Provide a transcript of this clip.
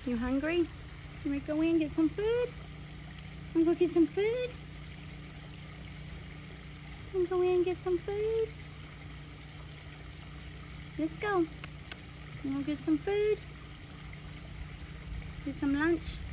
You hungry? You want to go in and get some food? Want to go get some food? Want to go in and get some food? Let's go. You want to get some food? Get some lunch?